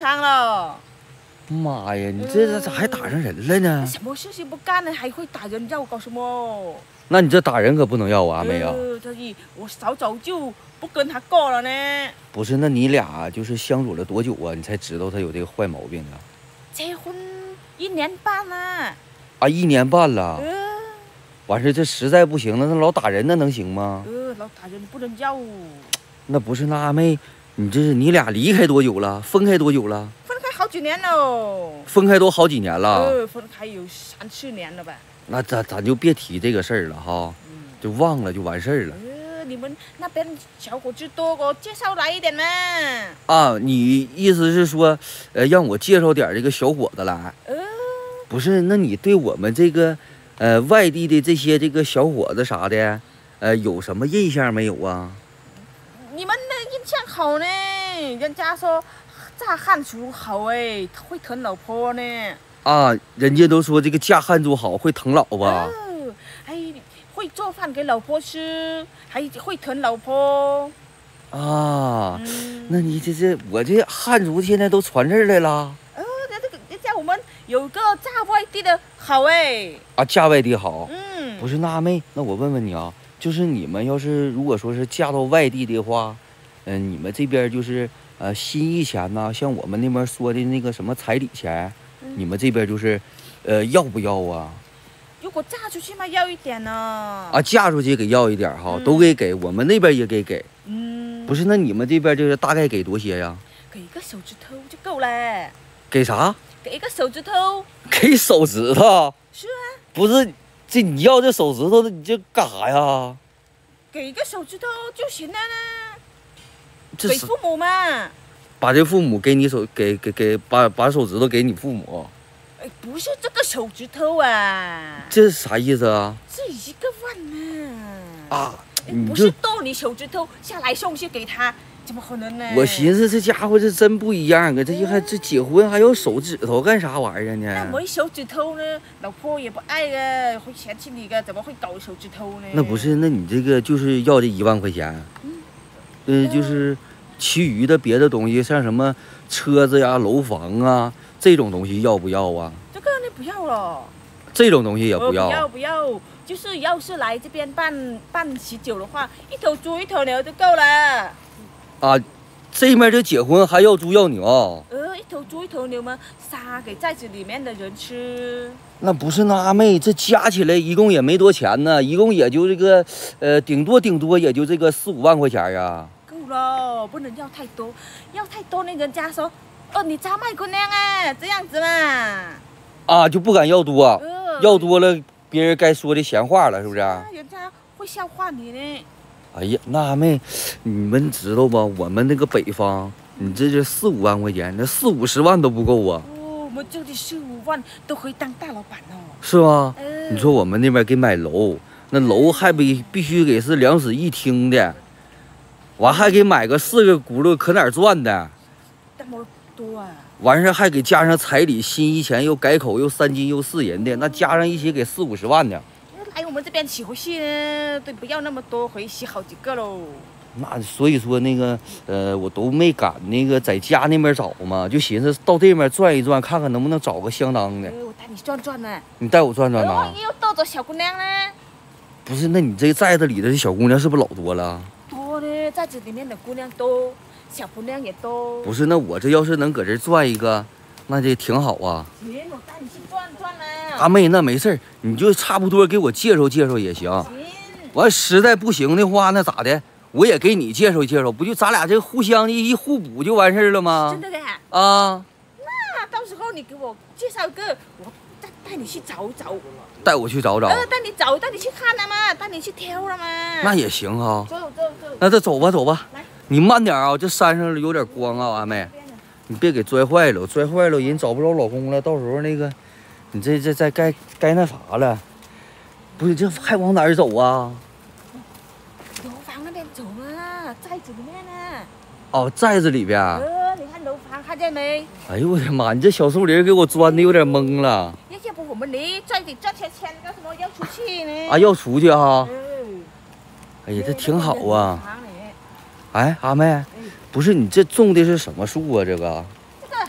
伤了。 妈呀，你这咋还打上人了呢？ 什么事情不干呢，还会打人，要搞什么？ 那你这打人可不能要啊，阿妹啊！ 所以我早就不跟他过了呢。 不是，那你俩就是相处了多久啊？你才知道他有这个坏毛病啊？ 结婚1年半了。 啊，1年半了。完事这实在不行了，那老打人那能行吗？ 老打人不能要。 那不是，那阿妹，你俩离开多久了？分开多久了？ 分开好几年了。 分开都好几年了。 分开有3、4年了吧。 那咱就别提这个事儿了哈，就忘了就完事儿了。 你们那边小伙子多，给我介绍来一点嘛。 啊，你意思是说，让我介绍点这个小伙子来？不是，那你对我们这个，外地的这些这个小伙子啥的，有什么印象没有啊？ 你们的印象好呢，人家说嫁汉族好哎，会疼老婆呢。 啊，人家都说这个嫁汉族好，会疼老婆， 还会做饭给老婆吃，还会疼老婆。 啊，那你我这汉族现在都传这儿来了。 人家我们有个嫁外地的好哎。啊， 嫁外地好。不是，那阿妹，那我问问你啊，就是你们要是如果说是嫁到外地的话，你们这边就是心意钱呐，像我们那边说的那个什么彩礼钱。你们这边就是，要不要啊？ 如果嫁出去嘛，要一点呢。 啊，嫁出去给要一点哈，都给。我们那边也给。不是，那你们这边就是大概给多些呀？ 给一个手指头就够了。 给啥？ 给一个手指头。 给手指头？ 是啊。 不是，你要这手指头，你这干啥呀？ 给一个手指头就行了呢。给父母嘛。 把这父母给你把手指头给你父母。 不是这个手指头啊。 这是啥意思啊？ 这1个万呢。 啊， 不是剁你手指头下来送去给他，怎么可能呢？ 我寻思这家伙这真不一样啊，这结婚还要手指头干啥玩意儿呢？ 那没手指头呢，老婆也不爱了，会嫌弃你的，怎么会搞手指头呢？ 那不是，那你这个就是要这1万块钱，就是。其余的别的东西，像什么车子呀、楼房啊这种东西要不要啊？ 这个你不要了。 这种东西也不要。 不要，就是要是来这边办喜酒的话，1头猪1头牛就够了。 啊，这面这结婚还要猪要牛 ？1头猪1头牛嘛，杀给寨子里面的人吃。 那不是，那阿妹，这加起来一共也没多钱呢，一共也就这个顶多也就这个4、5万块钱呀。 了，不能要太多，要太多那人家说，你家卖姑娘啊，这样子嘛。啊， 就不敢要多，要多了别人该说的闲话了，是不是？ 人家会笑话你呢。 哎呀，那阿妹，你们知道吧？我们那个北方，你这4、5万块钱，那40、50万都不够啊。 我们这里4、5万都可以当大老板哦。 是吗？你说我们那边给买楼，那楼还必须给是2室1厅的。完还给买个4个轱辘可哪儿赚的？ 那么多啊！ 完事还给加上彩礼、心意钱，又改口又3金又4银的，那加上一起给40、50万的。 来我们这边娶回去呢，对，不要那么多，回去好几个喽。 那所以说那个我都没敢那个在家那边找嘛，就寻思到这边转一转，看看能不能找个相当的。 我带你转转呢。 你带我转转呢？ 又逗着小姑娘呢。 不是，那你这寨子里的小姑娘是不是老多了？ 多的，寨子里面的姑娘多，小姑娘也多。 不是，那我这要是能搁这转一个，那就挺好啊。 行，我带你去转转呢。 阿妹，那没事，你就差不多给我介绍介绍也行。 行。 完实在不行的话，那咋的？我也给你介绍介绍，不就咱俩这互相一互补就完事了吗？ 真的的。 啊。 那到时候你给我介绍一个，我再带你去找找。 带我去找找。 带你找，带你去看了嘛，带你去挑了嘛。 那也行啊。 走。 那再走吧，走吧。 来， 你慢点啊，这山上有点光啊，阿妹。你别给摔坏了，摔坏了人找不着老公了，到时候那个，你这该那啥了。不是，这还往哪儿走啊？ 楼房那边走嘛，寨子里面呢。 哦，寨子里边。 你看楼房看见没？ 哎呦我的妈！你这小树林给我钻的有点懵了。 要不我们离寨里赚钱干什么？要出去呢？ 啊，要出去哈。哎呀，这挺好啊。哎，阿妹，不是你这种的是什么树啊？这个。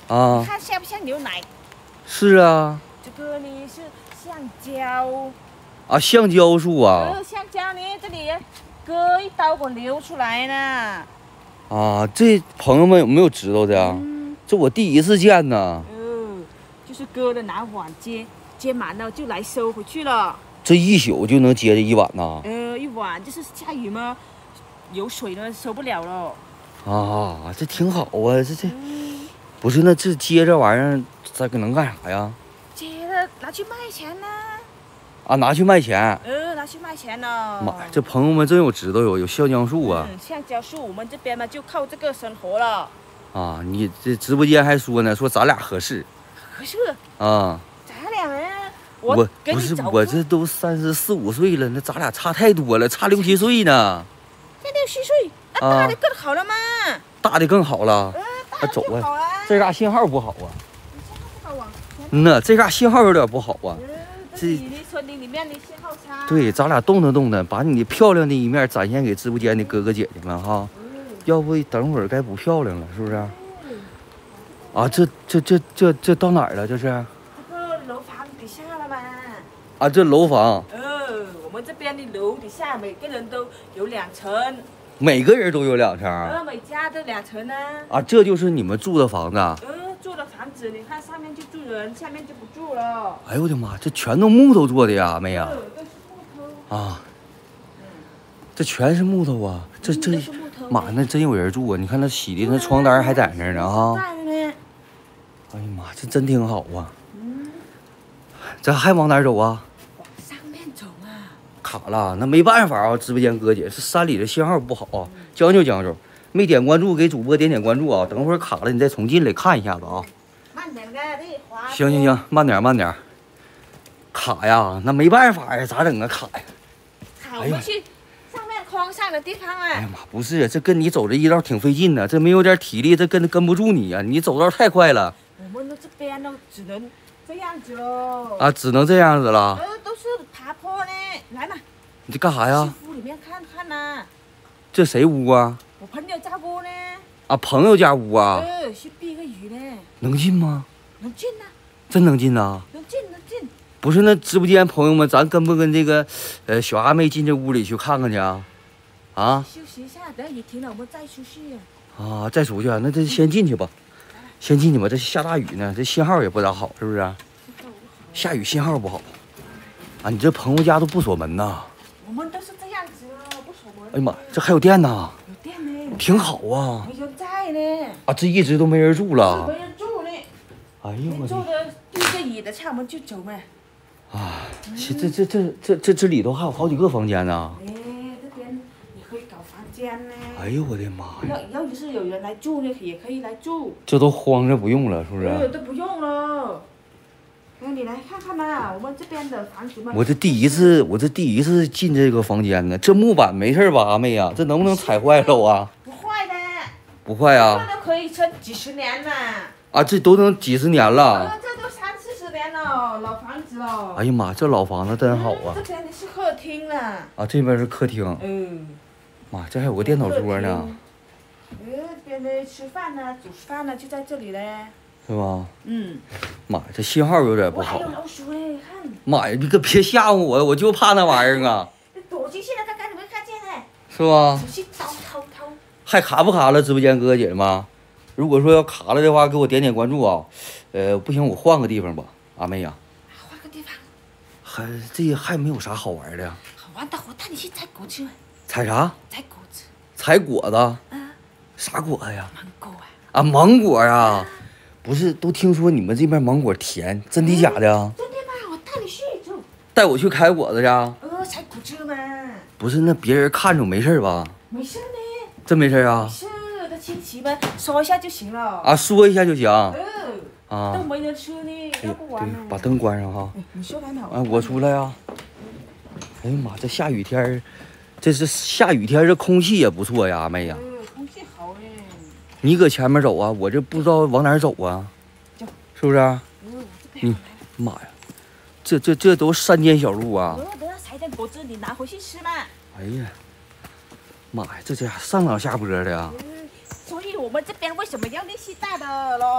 啊， 你看像不像牛奶？ 是啊。 这个呢是橡胶。 啊，橡胶树啊。 橡胶呢，这里割一刀给我留出来呢。 啊，这朋友们有没有知道的呀？这我第一次见呢。 就是割了拿碗接满了就来收回去了。 这一宿就能接这一碗呐？ 一碗就是下雨嘛，有水了收不了了。 啊，这挺好啊，这不是那这接这玩意儿这个能干啥呀？ 接了拿去卖钱呢。 啊，拿去卖钱。 拿去卖钱呢。 妈呀，这朋友们真有知道有橡胶树啊。 橡胶树我们这边嘛就靠这个生活了。 啊，你这直播间还说呢，说咱俩合适。 合适。 啊。 咱俩人。 我不是我这都34、5岁了，那咱俩差太多了，差6、7岁呢。 才6、7岁，那大的更好了嘛。 大的更好了。走啊，这嘎信号不好啊。那这嘎信号有点不好啊。 这村里面的信号差。 对，咱俩动弹，把你漂亮的一面展现给直播间的哥哥姐姐们哈。要不等会儿该不漂亮了，是不是？啊，这到哪儿了？这是？ 这个楼房底下了嘛。 啊，这楼房。 我们这边的楼底下每个人都有2层。 每个人都有2层。 每家都2层呢。啊， 这就是你们住的房子。 住的房子，你看上面就住人，下面就不住了。 哎呦我的妈，这全都木头做的呀，妹呀。 都是木头。啊。 这全是木头啊，这妈那真有人住啊！你看那洗的那床单还在那儿呢哈。哎呀妈，这真挺好啊。这还往哪儿走啊？ 往上面走啊。 卡了，那没办法啊，直播间哥姐，这山里的信号不好啊，将就。没点关注，给主播点关注啊！等会儿卡了，你再重进来看一下子啊。 慢点行，慢点。卡呀，那没办法呀，咋整啊？卡呀。 我们去上面框上的地方啊。 哎呀妈，不是，这跟你走这一道挺费劲的，这没有点体力，这跟不住你呀！你走道太快了。 我们这边都只能这样子喽。 啊，只能这样子了。 都是爬坡呢，来嘛。 你这干啥呀？ 屋里面看看呐。 这谁屋啊？ 我朋友家屋呢。 啊，朋友家屋啊。 去避个雨呢。 能进吗？ 能进呐。 真能进呐？ 能进。 不是那直播间朋友们，咱跟不跟这个小阿妹进这屋里去看看去啊？啊？ 休息一下，等雨停了我们再出去。 啊，再出去啊？那这先进去吧。先进去吧，这下大雨呢，这信号也不咋好，是不是？下雨信号不好。啊，你这朋友家都不锁门呐？ 我们都是这样子了，不锁门。 哎呀妈，这还有电呢。 有电呢。 挺好啊。 没人在呢。 啊，这一直都没人住了。 没人住呢。 哎呦我的。 住的对着雨的差我们就走呗。 啊，这里头还有好几个房间呢。 哎，这边你可以搞房间呢。 哎呦我的妈呀！ 要是有人来住呢，也可以来住。 这都荒着不用了，是不是？ 都不用了。你来看看嘛，我们这边的房子嘛。 我这第一次进这个房间呢，这木板没事吧，阿妹呀？这能不能踩坏了啊？ 不坏的。 不坏啊？ 这都可以撑几十年了。 啊，这都能几十年了。 这都30、40年了，老房子了。 哎呀妈，这老房子真好啊！ 这边是客厅了。 啊，这边是客厅。妈，这还有个电脑桌呢。 这边的吃饭呢，煮饭呢，就在这里嘞。 是吧？妈，这信号有点不好。 还有老鼠哎，看。 妈呀，你可别吓唬我，我就怕那玩意儿啊。 躲进去了，刚刚你没看见哎。 是吧？ 仔细偷。 还卡不卡了？直播间哥哥姐姐们，如果说要卡了的话，给我点关注啊。不行，我换个地方吧，阿妹呀。 换个地方。 还没有啥好玩的。 好玩的，我带你去采果子。 采啥？ 采果子。 采果子？啥果子呀？ 芒果啊。 啊，芒果啊。不是，都听说你们这边芒果甜，真的假的？ 真的吗？我带你去走。 带我去开果子去？ 采果子嘛。 不是，那别人看着没事吧？ 没事呢。 真没事啊？ 没事，这亲戚们说一下就行了。 啊，说一下就行。 啊。都没人吃呢，要不完了。 把灯关上哈。 你出来嘛。 我出来呀。哎呀妈，这下雨天，这是下雨天，这空气也不错呀，妹呀。 空气好哎。 你搁前面走啊，我这不知道往哪儿走啊，是不是？你，妈呀，这都山间小路啊！ 等下采点果子，你拿回去吃嘛。 哎呀，妈呀，这家上上下坡的呀！ 所以我们这边为什么要练习大的咯？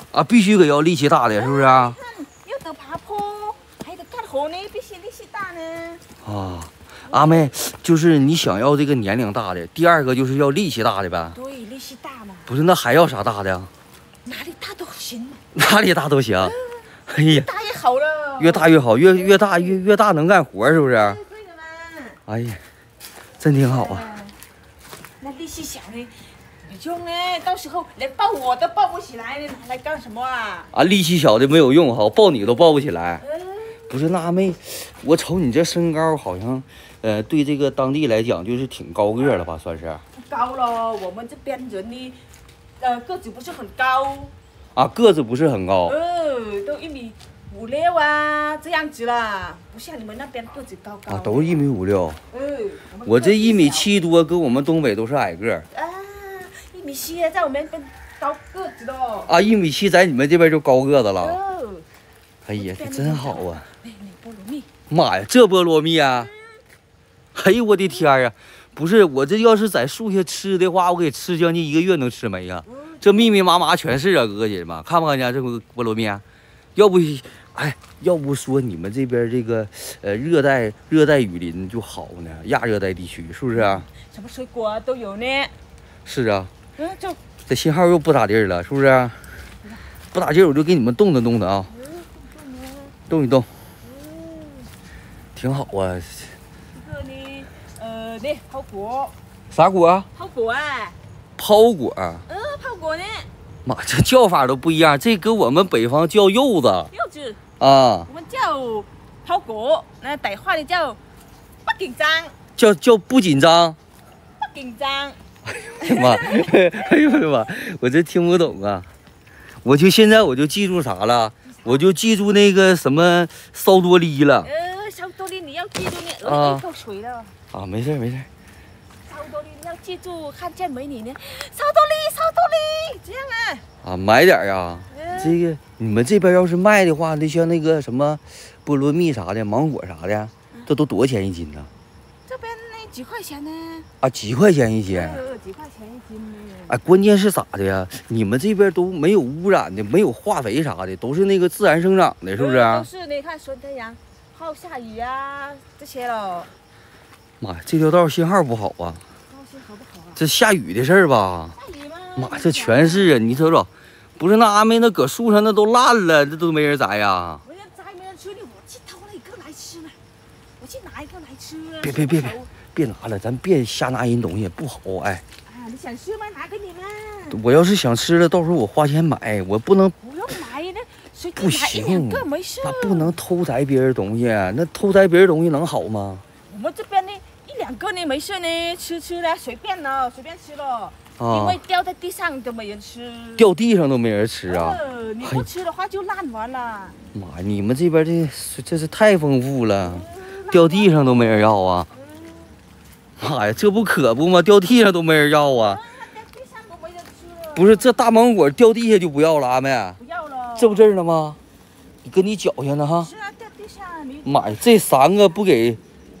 啊，必须得要力气大的，是不是啊？ 又得爬坡，还得干活呢，必须力气大呢。 啊，阿妹，就是你想要这个年龄大的，第二个就是要力气大的呗。 对，力气大嘛。 不是，那还要啥大的呀？ 哪里大都行嘛。 哪里大都行。哎呀， 大越好了。 越大越好，越大越大能干活，是不是？ 对的嘛。 哎呀，真挺好啊。 那力气小呢？没用呢，到时候连抱我都抱不起来，你拿来干什么啊？ 啊，力气小的没有用哈，抱你都抱不起来。不是那阿妹，我瞅你这身高好像，对这个当地来讲就是挺高个了吧，算是。 不高了，我们这边人呢，个子不是很高。 啊，个子不是很高。 都1.56米啊，这样子啦，不像你们那边个子高高。 啊，都是1.56米。我这1.7米多，跟我们东北都是矮个。 啊，1.7米在我们这边高个子的。 啊，1.7米在你们这边就高个子了。哎呀，这真好啊！ 菠萝蜜。 妈呀，这菠萝蜜啊！哎呦我的天啊！不是我这要是在树下吃的话，我给吃将近1个月能吃没呀？这密密麻麻全是啊，哥哥姐姐们，看不看见这个菠萝蜜啊？要不说你们这边这个热带雨林就好呢，亚热带地区是不是啊？ 什么水果啊都有呢。 是啊。 就这信号又不咋地了，是不是？不咋地，我就给你们动弹啊，动一动，挺好啊。 这个呢，对，泡果。 啥果啊？ 泡果啊。 泡果。 泡果呢。 妈，这叫法都不一样，这跟我们北方叫柚子。 柚子。 啊。我们叫泡果，那傣话里叫不紧张。 叫不紧张。 不紧张。 哎呀妈！哎呦我的妈！我这听不懂啊。现在我就记住啥了？我就记住那个什么烧多梨了。 烧多梨你要记住呢，额里够水了。 啊，没事没事。 烧多梨你要记住，看见美女呢，烧多梨，这样啊。 啊，买点呀。这个你们这边要是卖的话，那像那个什么菠萝蜜啥的、芒果啥的，这都多少钱一斤呢？ 这边那几块钱呢？ 啊，几块钱一斤？ 几块钱一斤呢？ 哎，关键是咋的呀？你们这边都没有污染的，没有化肥啥的，都是那个自然生长的，是不是？ 都是你看顺太阳、好下雨啊这些了。 妈呀，这条道信号不好啊！ 信号不好啊？ 这下雨的事儿吧？ 下雨吗？ 妈，这全是啊！你瞅瞅，不是那阿妹那搁树上那都烂了，这都没人摘呀。 没人摘，没人吃，我去偷了一个来吃呢。我去拿一个来吃。 别拿了，咱别瞎拿人东西，不好哎。 你想吃吗？拿给你们。 我要是想吃了，到时候我花钱买，我不能。 不用买呢，随便买 1-2个没事。 那不能偷摘别人东西，那偷摘别人东西能好吗？ 我们这边呢，1-2个呢没事呢，吃了随便吃了。因为掉在地上都没人吃。掉地上都没人吃啊？你不吃的话就烂完了。妈，你们这边这是太丰富了，掉地上都没人要啊！妈呀，这不可不吗？掉地上都没人要啊！不是，这大芒果掉地下就不要了，阿妹。不要了。这不这儿呢吗？你跟你脚下呢哈。是啊，掉地上。妈呀，这3个不给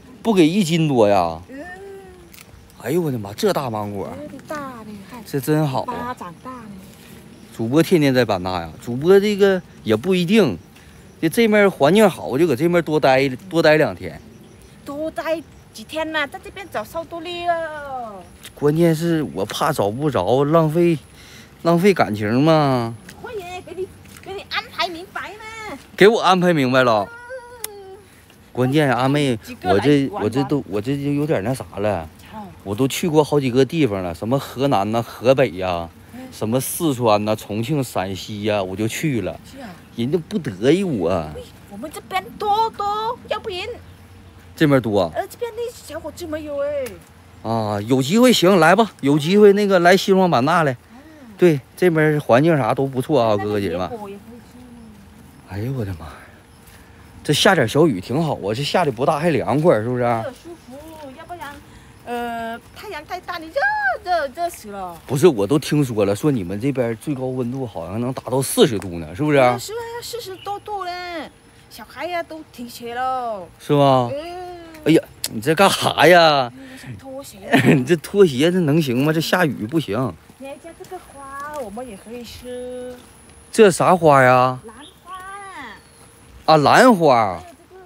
1斤多呀？哎呦我的妈，这大芒果。大的，这真好啊。长大呢。主播天天在版纳呀，主播这个也不一定，这面环境好，就搁这面多待2天。多待几天呢？在这边找烧多梨了。关键是我怕找不着，浪费感情嘛。会耶，给你安排明白呢。给我安排明白了。关键阿妹，我这就有点那啥了。我都去过好几个地方了，什么河南呐、河北呀，什么四川呐、重庆、陕西呀，我就去了。人家不得意我。我们这边多，要不然。这边多。这边那小伙子没有哎。啊，有机会行来吧，有机会那个来西双版纳来。对，这边环境啥都不错啊，哥哥姐姐们。哎呦我的妈呀，这下点小雨挺好啊，这下的不大还凉快，是不是？舒服，要不然太阳太大，你热死了。不是，我都听说了，说你们这边最高温度好像能达到40度呢，是不是？是啊，40多度呢，小孩呀都停学了。是吗？哎呀，你这干啥呀？拖鞋。你这拖鞋这能行吗？这下雨不行。人家这个花我们也可以吃。 这啥花呀？ 兰花。 啊，兰花。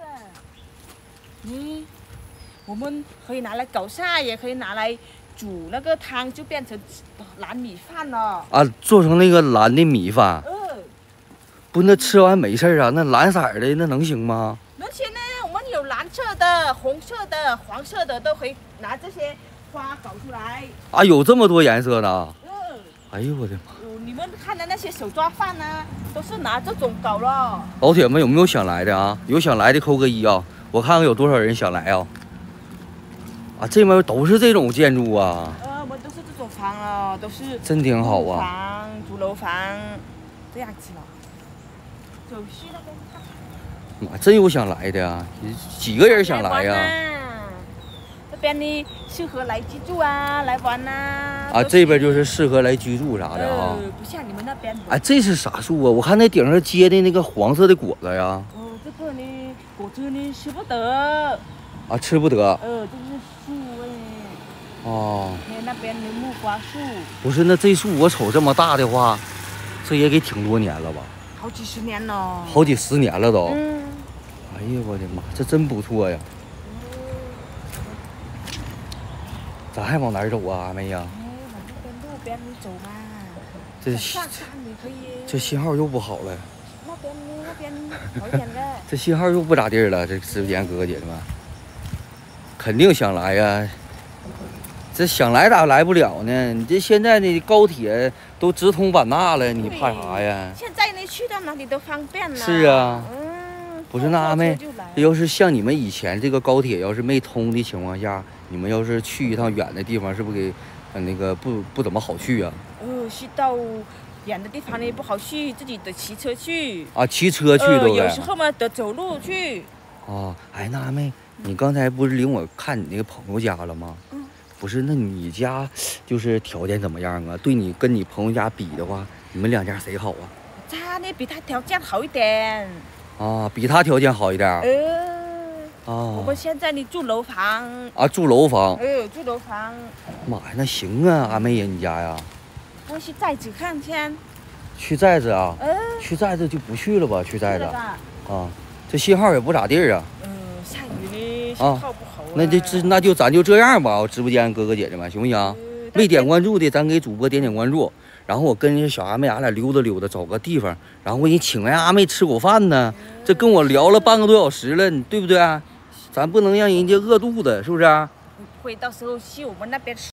我们可以拿来搞菜，也可以拿来煮那个汤，就变成蓝米饭了。 啊，做成那个蓝的米饭。不，那吃完没事啊？那蓝色的那能行吗？ 能行呢，我们有蓝色的、红色的、黄色的，都可以拿这些花搞出来。 啊，有这么多颜色的？哎呦我的妈！ 你们看的那些手抓饭呢，都是拿这种搞了。 老铁们有没有想来的啊？有想来的扣个1啊！我看看有多少人想来啊！啊，这边都是这种建筑啊。 我们都是这种房哦，都是真挺好啊。 房、主楼房这样子了。走去那边看。 妈，真有想来的啊！几个人想来呀？ 这边呢适合来居住啊，来玩呐。 啊，这边就是适合来居住啥的啊。 不像你们那边。 哎，这是啥树啊？我看那顶上结的那个黄色的果子呀。 这个呢，果子呢吃不得。 啊，吃不得。 这是树哎。 哦。 那边的木瓜树。 不是，那这树我瞅这么大的话，这也给挺多年了吧？ 好几十年了。 好几十年了都。哎呀，我的妈，这真不错呀。咱还往哪儿走啊，阿妹呀？ 往这边路边走嘛。 这信号又不好了。 那边好一点的。 这信号又不咋地了，这直播间哥哥姐姐们，肯定想来呀。这想来咋来不了呢？你这现在的高铁都直通版纳了，你怕啥呀？ 现在呢，去到哪里都方便了。 是啊。不是那阿妹，要是像你们以前这个高铁要是没通的情况下，你们要是去一趟远的地方，是不是给那个不怎么好去啊？ 去到远的地方呢不好去，自己得骑车去。 啊，骑车去都有时候嘛得走路去。 哦，哎，那阿妹，你刚才不是领我看你那个朋友家了吗？不是，那你家就是条件怎么样啊？对你跟你朋友家比的话，你们两家谁好啊？ 他呢比他条件好一点。 啊，比他条件好一点。 我们现在呢住楼房。 啊，住楼房。 住楼房。 妈呀，那行啊，阿妹呀，你家呀？ 我去寨子看先。 去寨子啊？去寨子就不去了吧？去寨子。啊，这信号也不咋地啊。 下雨呢，信号不好。 那就咱就这样吧，直播间哥哥姐姐们，行不行？没点关注的，咱给主播点关注。然后我跟着小阿妹，俺俩溜达溜达，找个地方，然后我给你请人阿妹吃口饭呢。这跟我聊了半个多小时了，你对不对？咱不能让人家饿肚子，是不是？ 会到时候去我们那边吃。